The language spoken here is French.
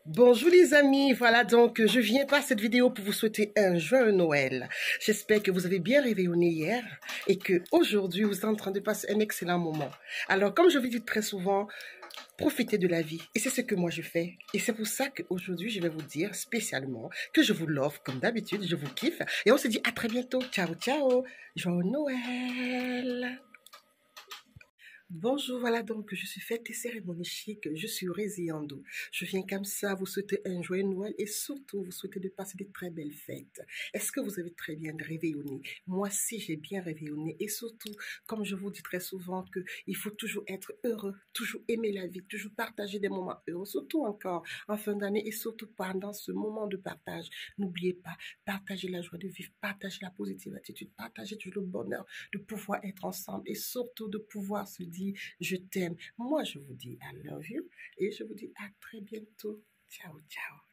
Bonjour les amis, voilà donc je viens par cette vidéo pour vous souhaiter un joyeux Noël. J'espère que vous avez bien réveillonné hier et que aujourd'hui vous êtes en train de passer un excellent moment. Alors comme je vous dis très souvent, profitez de la vie et c'est ce que moi je fais. Et c'est pour ça qu'aujourd'hui je vais vous dire spécialement que je vous l'offre comme d'habitude, je vous kiffe et on se dit à très bientôt. Ciao ciao, joyeux Noël. Bonjour, voilà donc je suis fête et cérémonie chic, je suis Résiando. Je viens comme ça vous souhaiter un joyeux Noël et surtout vous souhaiter de passer de très belles fêtes. Est-ce que vous avez très bien réveillonné? Moi si j'ai bien réveillonné et surtout, comme je vous dis très souvent, que il faut toujours être heureux, toujours aimer la vie, toujours partager des moments heureux, surtout encore en fin d'année et surtout pendant ce moment de partage. N'oubliez pas, partagez la joie de vivre, partagez la positive attitude, partagez toujours le bonheur de pouvoir être ensemble et surtout de pouvoir se dire je t'aime. Moi, je vous dis I love you et je vous dis à très bientôt. Ciao, ciao.